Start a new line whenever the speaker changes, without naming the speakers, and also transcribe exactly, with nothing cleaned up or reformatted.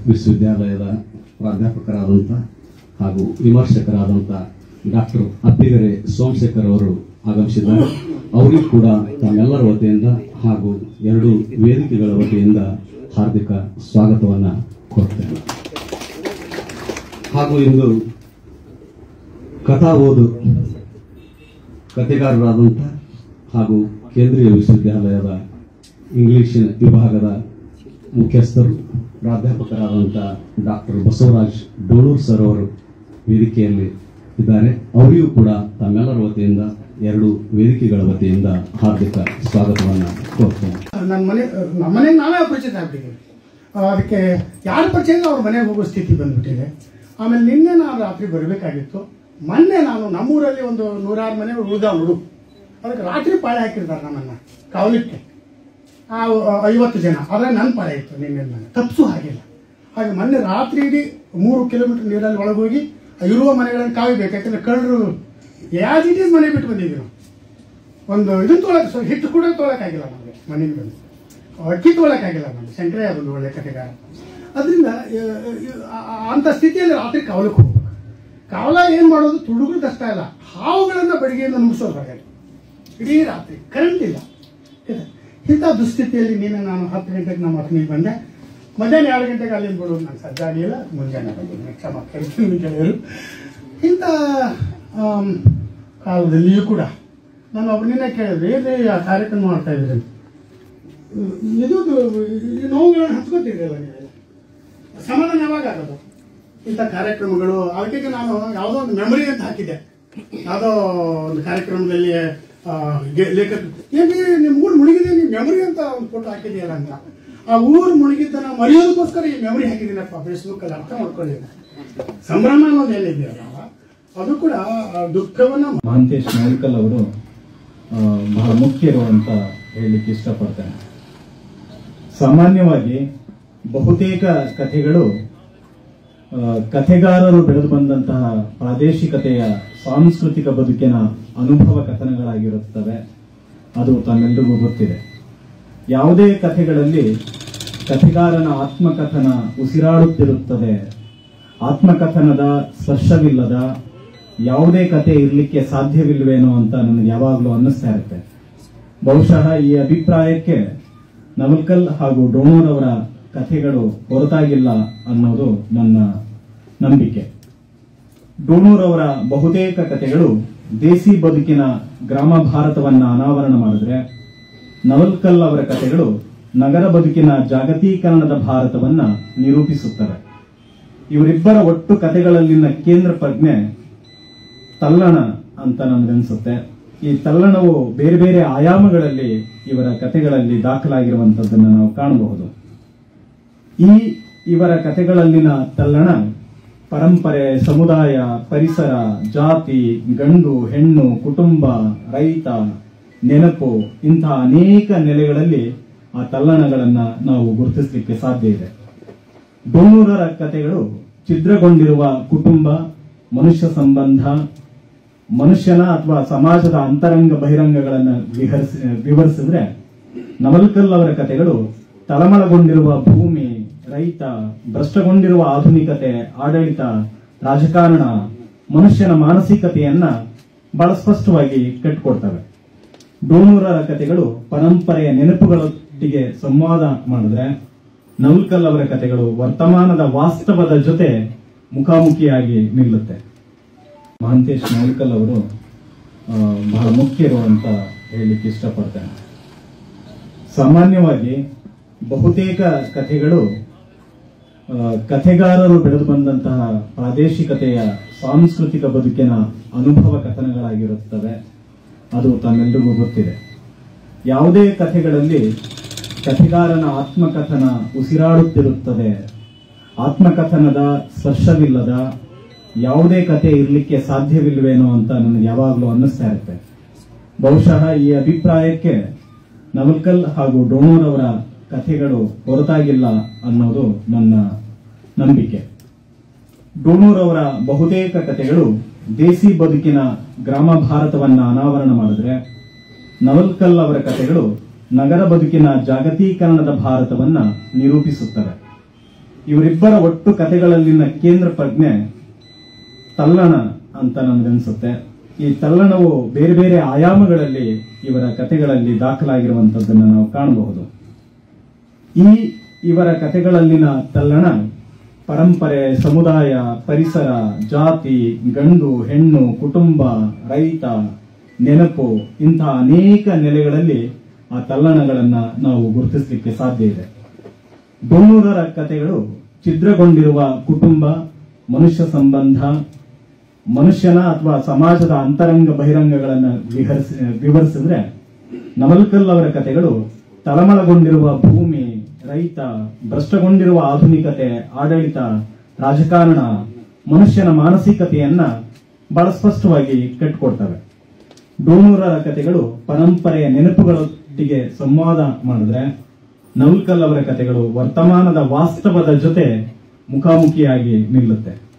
ವಿಶ್ವವಿದ್ಯಾಲಯದ ಪ್ರಾಧ್ಯಾಪಕರಾದಂಥ ಹಾಗೂ ವಿಮರ್ಶಕರಾದಂಥ ಡಾಕ್ಟರ್ ಅಪ್ಪಿಗೆರೆ ಸೋಮಶೇಖರ್ ಅವರು ಆಗಮಿಸಿದ್ದಾರೆ. ಅವರಿಗೂ ಕೂಡ ತಮ್ಮೆಲ್ಲರ ವತಿಯಿಂದ ಹಾಗೂ ಎರಡು ವೇದಿಕೆಗಳ ವತಿಯಿಂದ ಹಾರ್ದಿಕ ಸ್ವಾಗತವನ್ನು ಕೊಡ್ತೇನೆ. ಹಾಗೂ ಇಂದು ಕಥಾ ಓದು ಕಥೆಗಾರರಾದಂಥ ಹಾಗೂ ಕೇಂದ್ರೀಯ ವಿಶ್ವವಿದ್ಯಾಲಯದ ಇಂಗ್ಲಿಷಿನ ವಿಭಾಗದ ಮುಖ್ಯಸ್ಥರು ಪ್ರಾಧ್ಯಾಪಕರಾದಂಥ ಡಾಕ್ಟರ್ ಬಸವರಾಜ್ ಡೋಳೂರ್ ಸರ್ ಅವರು ವೇದಿಕೆಯಲ್ಲಿ ಇದ್ದಾರೆ. ಅವರಿಗೂ ಕೂಡ ತಮ್ಮೆಲ್ಲರ ವತಿಯಿಂದ ಎರಡು ವೇದಿಕೆಗಳ ವತಿಯಿಂದ ಹಾರ್ದಿಕ ಸ್ವಾಗತವನ್ನು ಕೋರ್ತೇನೆ.
ನನ್ನ ಮನೆ ನಮ್ಮ ಮನೆಗೆ ನಾವೇ ಪರಿಚಯ ಆಗ್ಬಿಟ್ಟಿದ್ದೀವಿ. ಅದಕ್ಕೆ ಯಾರ ಪರಿಚಯ ಅವ್ರ ಮನೆಗೆ ಹೋಗೋ ಸ್ಥಿತಿ ಬಂದ್ಬಿಟ್ಟಿದೆ. ಆಮೇಲೆ ನಿನ್ನೆ ನಾನು ರಾತ್ರಿ ಬರಬೇಕಾಗಿತ್ತು. ಮೊನ್ನೆ ನಾನು ನಮ್ಮೂರಲ್ಲಿ ಒಂದು ನೂರಾರು ಮನೆ ಉಳಿದ ಹುಡುಗ ಅದಕ್ಕೆ ರಾತ್ರಿ ಪಾಳೆ ಹಾಕಿರ್ತಾರೆ ನಮ್ಮನ್ನ ಕಾವಲಿಕ್ಕೆ ಆ ಐವತ್ತು ಜನ. ಆದರೆ ನನ್ನ ಪಾಳೆ ಇತ್ತು ನಿನ್ನೆ ನಾನು ತಪ್ಪಿಸು ಹಾಗಿಲ್ಲ. ಹಾಗೆ ಮೊನ್ನೆ ರಾತ್ರಿ ಇಡೀ ಮೂರು ಕಿಲೋಮೀಟರ್ ನೀರಲ್ಲಿ ಒಳಗೋಗಿ ಇರುವ ಮನೆಗಳನ್ನು ಕಾಯಬೇಕು. ಯಾಕಂದ್ರೆ ಕಳ್ಳರು ಯಾಸ್ ಇಟ್ ಈಸ್ ಮನೆ ಬಿಟ್ಟು ಬಂದಿದ್ದೀವಿ ನಾವು. ಒಂದು ಇದನ್ನು ತೊಗೊಳಕ್ಕೆ ಹಿಟ್ಟು ಕೂಡ ತೊಗೊಳಕ್ಕಾಗಿಲ್ಲ ನಮಗೆ. ಮನೆಗೆ ಬಂದು ಅಕ್ಕಿ ತೊಗೊಳಕ್ಕಾಗಿಲ್ಲ ನಮಗೆ. ಶಂಕರೇ ಅದೊಂದು ಒಳ್ಳೆ ಕಥೆಗಾರ. ಅದರಿಂದ ಅಂಥ ಸ್ಥಿತಿಯಲ್ಲಿ ರಾತ್ರಿ ಕಾವಲಕ್ಕೆ ಹೋಗ್ಬೇಕು. ಕಾವಲ ಏನು ಮಾಡೋದು ತುಡುಗಳು ಕಷ್ಟ ಇಲ್ಲ. ಹಾವುಗಳನ್ನು ಬೆಳಗ್ಗೆಯಿಂದ ನುಗ್ಸೋದು ಹೊರಗಡೆ ಇಡೀ ರಾತ್ರಿ ಕರೆಂಟ್ ಇಲ್ಲ. ಇಂಥ ದುಸ್ಥಿತಿಯಲ್ಲಿ ನೀನು ನಾನು ಹತ್ತು ಗಂಟೆಗೆ ನಮ್ಮ ಮಕ್ಕಳಿಗೆ ಬಂದೆ. ಮಧ್ಯಾಹ್ನ ಎರಡು ಗಂಟೆಗೆ ಅಲ್ಲಿಂದ ಬಿಡೋದು ನಾನು ಸಜ್ಜಾಗಿಲ್ಲ. ಮುಂಜಾನೆ ಬಂದಿದ್ದೀನಿ ಕ್ಷಮ ಕರಿತೀನಿ ಗೆಳೆಯರು. ಇಂಥ ಕಾಲದಲ್ಲಿಯೂ ಕೂಡ ನಾನು ಒಬ್ಬನೇ ಕೇಳಿದ್ರೆ ಏನೇ ಆ ಕಾರ್ಯಕ್ರಮ ಮಾಡ್ತಾ ಇದ್ರಿ ಇದು ನೋವುಗಳನ್ನು ಹಚ್ಕೋತಿದ್ರಲ್ಲ ನೀವು. ಸಮಾಧಾನ ಯಾವಾಗ ಆಗೋದು ಇಂಥ ಕಾರ್ಯಕ್ರಮಗಳು? ಅದಕ್ಕೆ ನಾನು ಯಾವುದೋ ಒಂದು ಮೆಮೊರಿ ಅಂತ ಹಾಕಿದ್ದೆ. ಯಾವುದೋ ಒಂದು ಕಾರ್ಯಕ್ರಮದಲ್ಲಿ ಲೇಖಕ ಏನೇ ನಿಮ್ಮ ಊರು ಮುಳುಗಿದೆ ನೀವು ಮೆಮೊರಿ ಅಂತ ಒಂದು ಫೋಟೋ ಹಾಕಿದೆಯಲ್ಲ ಅಂತ. ಆ ಊರು ಮುಳುಗಿದ್ದನ್ನ ಮರೆಯೋದಕ್ಕೋಸ್ಕರ ಈ ಮೆಮೊರಿ ಹಾಕಿದ್ದೀನಪ್ಪ ಫೇಸ್ಬುಕ್ ಅಲ್ಲಿ. ಅರ್ಥ ಮಾಡ್ಕೊಳ್ಳಿ. ಸಂಭ್ರಮ ಅನ್ನೋದು ಏನಿದೆಯಲ್ಲ ಅದು ಕೂಡ ದುಃಖವನ್ನ.
ಮಹಾಂತೇಶ್ ನಾಯ್ಕಲ್ ಅವರು ಬಹಳ ಮುಖ್ಯರು ಅಂತ ಹೇಳಲಿಕ್ಕೆ ಇಷ್ಟಪಡ್ತೇನೆ. ಸಾಮಾನ್ಯವಾಗಿ ಬಹುತೇಕ ಕಥೆಗಳು ಕಥೆಗಾರರು ಬೆಳೆದು ಬಂದಂತಹ ಪ್ರಾದೇಶಿಕತೆಯ ಸಾಂಸ್ಕೃತಿಕ ಬದುಕಿನ ಅನುಭವ ಕಥನಗಳಾಗಿರುತ್ತವೆ. ಅದು ತಮ್ಮೆಲ್ಲರಿಗೂ ಗೊತ್ತಿದೆ. ಯಾವುದೇ ಕಥೆಗಳಲ್ಲಿ ಕಥೆಗಾರನ ಆತ್ಮಕಥನ ಉಸಿರಾಡುತ್ತಿರುತ್ತದೆ. ಆತ್ಮಕಥನದ ಸ್ಪರ್ಶವಿಲ್ಲದ ಯಾವುದೇ ಕಥೆ ಇರಲಿಕ್ಕೆ ಸಾಧ್ಯವಿಲ್ವೇನೋ ಅಂತ ನನಗೆ ಯಾವಾಗಲೂ ಅನ್ನಿಸ್ತಾ ಇರುತ್ತೆ. ಬಹುಶಃ ಈ ಅಭಿಪ್ರಾಯಕ್ಕೆ ನವಲ್ಕಲ್ ಹಾಗೂ ಡೋಣೂರ್ ಅವರ ಕಥೆಗಳು ಹೊರತಾಗಿಲ್ಲ ಅನ್ನೋದು ನನ್ನ ನಂಬಿಕೆ. ಡೋಣೂರ್ ಅವರ ಬಹುತೇಕ ಕಥೆಗಳು ದೇಸಿ ಬದುಕಿನ ಗ್ರಾಮ ಭಾರತವನ್ನ ಅನಾವರಣ ಮಾಡಿದ್ರೆ, ನವಲ್ಕಲ್ ಅವರ ಕಥೆಗಳು ನಗರ ಬದುಕಿನ ಜಾಗತೀಕರಣದ ಭಾರತವನ್ನ ನಿರೂಪಿಸುತ್ತವೆ. ಇವರಿಬ್ಬರ ಒಟ್ಟು ಕಥೆಗಳಲ್ಲಿನ ಕೇಂದ್ರ ಪ್ರಜ್ಞೆ ತಲ್ಲಣ ಅಂತ ನನಗನ್ಸುತ್ತೆ. ಈ ತಲ್ಲಣವು ಬೇರೆ ಬೇರೆ ಆಯಾಮಗಳಲ್ಲಿ ಇವರ ಕಥೆಗಳಲ್ಲಿ ದಾಖಲಾಗಿರುವಂತದ್ದನ್ನು ನಾವು ಕಾಣಬಹುದು. ಈ ಇವರ ಕಥೆಗಳಲ್ಲಿನ ತಲ್ಲಣ ಪರಂಪರೆ, ಸಮುದಾಯ, ಪರಿಸರ, ಜಾತಿ, ಗಂಡು ಹೆಣ್ಣು, ಕುಟುಂಬ, ರೈತ, ನೆನಪು ಇಂತಹ ಅನೇಕ ನೆಲೆಗಳಲ್ಲಿ ಆ ತಲ್ಲಣಗಳನ್ನ ನಾವು ಗುರುತಿಸಲಿಕ್ಕೆ ಸಾಧ್ಯ ಇದೆ. ಡೋಣೂರರ ಕಥೆಗಳು ಛಿದ್ರಗೊಂಡಿರುವ ಕುಟುಂಬ, ಮನುಷ್ಯ ಸಂಬಂಧ, ಮನುಷ್ಯನ ಅಥವಾ ಸಮಾಜದ ಅಂತರಂಗ ಬಹಿರಂಗಗಳನ್ನು ವಿಹರಿಸಿ ವಿವರಿಸಿದ್ರೆ, ನವಲ್ಕಲ್ ಅವರ ಕಥೆಗಳು ತಳಮಳಗೊಂಡಿರುವ ಭೂಮಿ, ರೈತ, ಭ್ರಷ್ಟಗೊಂಡಿರುವ ಆಧುನಿಕತೆ, ಆಡಳಿತ, ರಾಜಕಾರಣ, ಮನುಷ್ಯನ ಮಾನಸಿಕತೆಯನ್ನ ಬಹಳ ಸ್ಪಷ್ಟವಾಗಿ ಕಟ್ಟಿಕೊಡ್ತವೆ. ಡೋಣೂರರ ಕಥೆಗಳು ಪರಂಪರೆಯ ನೆನಪುಗಳೊಟ್ಟಿಗೆ ಸಂವಾದ ಮಾಡಿದ್ರೆ, ನವಲ್ಕಲ್ ಅವರ ಕಥೆಗಳು ವರ್ತಮಾನದ ವಾಸ್ತವದ ಜೊತೆ ಮುಖಾಮುಖಿಯಾಗಿ ನಿಲ್ಲುತ್ತೆ. ಮಹಾಂತೇಶ್ ನಾಯ್ಕಲ್ ಅವರು ಬಹಳ ಮುಖ್ಯರು ಅಂತ ಹೇಳಲಿಕ್ಕೆ ಇಷ್ಟಪಡ್ತೇನೆ. ಸಾಮಾನ್ಯವಾಗಿ ಬಹುತೇಕ ಕಥೆಗಳು ಕಥೆಗಾರರು ಬೆಳೆದು ಬಂದಂತಹ ಪ್ರಾದೇಶಿಕತೆಯ ಸಾಂಸ್ಕೃತಿಕ ಬದುಕಿನ ಅನುಭವ ಕಥನಗಳಾಗಿರುತ್ತವೆ. ಅದು ತಮ್ಮೆಲ್ಲರಿಗೂ ಗೊತ್ತಿದೆ. ಯಾವುದೇ ಕಥೆಗಳಲ್ಲಿ ಕಥೆಗಾರನ ಆತ್ಮಕಥನ ಉಸಿರಾಡುತ್ತಿರುತ್ತದೆ. ಆತ್ಮಕಥನದ ಸ್ಪರ್ಶವಿಲ್ಲದ ಯಾವುದೇ ಕಥೆ ಇರಲಿಕ್ಕೆ ಸಾಧ್ಯವಿಲ್ವೇನೋ ಅಂತ ನನಗೆ ಯಾವಾಗಲೂ ಅನ್ನಿಸ್ತಾ ಇರುತ್ತೆ. ಬಹುಶಃ ಈ ಅಭಿಪ್ರಾಯಕ್ಕೆ ನವಲ್ಕಲ್ ಹಾಗೂ ಡೋಣೂರ್ ಅವರ ಕಥೆಗಳು ಹೊರತಾಗಿಲ್ಲ ಅನ್ನೋದು ನನ್ನ ನಂಬಿಕೆ. ಡೋಣೂರ್ ಅವರ ಬಹುತೇಕ ಕಥೆಗಳು ದೇಸಿ ಬದುಕಿನ ಗ್ರಾಮ ಭಾರತವನ್ನ ಅನಾವರಣ ಮಾಡಿದ್ರೆ, ನವಲ್ಕಲ್ ಅವರ ಕಥೆಗಳು ನಗರ ಬದುಕಿನ ಜಾಗತೀಕರಣದ ಭಾರತವನ್ನ ನಿರೂಪಿಸುತ್ತವೆ. ಇವರಿಬ್ಬರ ಒಟ್ಟು ಕಥೆಗಳಲ್ಲಿನ ಕೇಂದ್ರ ಪ್ರಜ್ಞೆ ತಲ್ಲಣ ಅಂತ ನನ್ಗನ್ಸುತ್ತೆ. ಈ ತಲ್ಲಣವು ಬೇರೆ ಬೇರೆ ಆಯಾಮಗಳಲ್ಲಿ ಇವರ ಕಥೆಗಳಲ್ಲಿ ದಾಖಲಾಗಿರುವಂತದ್ದನ್ನು ನಾವು ಕಾಣಬಹುದು. ಈ ಇವರ ಕಥೆಗಳಲ್ಲಿನ ತಲ್ಲಣ ಪರಂಪರೆ, ಸಮುದಾಯ, ಪರಿಸರ, ಜಾತಿ, ಗಂಡು ಹೆಣ್ಣು, ಕುಟುಂಬ, ರೈತ, ನೆನಪು ಇಂತಹ ಅನೇಕ ನೆಲೆಗಳಲ್ಲಿ ಆ ತಲ್ಲಣಗಳನ್ನ ನಾವು ಗುರುತಿಸಲಿಕ್ಕೆ ಸಾಧ್ಯ ಇದೆ. ಡೋಣೂರರ ಕಥೆಗಳು ಛಿದ್ರಗೊಂಡಿರುವ ಕುಟುಂಬ, ಮನುಷ್ಯ ಸಂಬಂಧ, ಮನುಷ್ಯನ ಅಥವಾ ಸಮಾಜದ ಅಂತರಂಗ ಬಹಿರಂಗಗಳನ್ನ ವಿಹರಿಸಿ ವಿವರಿಸಿದ್ರೆ, ನವಲ್ಕಲ್ ಅವರ ಕಥೆಗಳು ತಳಮಳಗೊಂಡಿರುವ ಭೂಮಿ, ರೈತ, ಭ್ರಷ್ಟಗೊಂಡಿರುವ ಆಧುನಿಕತೆ, ಆಡಳಿತ, ರಾಜಕಾರಣ, ಮನುಷ್ಯನ ಮಾನಸಿಕತೆಯನ್ನ ಬಹಳ ಸ್ಪಷ್ಟವಾಗಿ ಕಟ್ಟಿಕೊಡ್ತವೆ. ಡೋಣೂರರ ಕಥೆಗಳು ಪರಂಪರೆಯ ನೆನಪುಗಳೊಟ್ಟಿಗೆ ಸಂವಾದ ಮಾಡಿದ್ರೆ, ನವಲ್ಕಲ್ ಅವರ ಕಥೆಗಳು ವರ್ತಮಾನದ ವಾಸ್ತವದ ಜೊತೆ ಮುಖಾಮುಖಿಯಾಗಿ ನಿಲ್ಲುತ್ತೆ.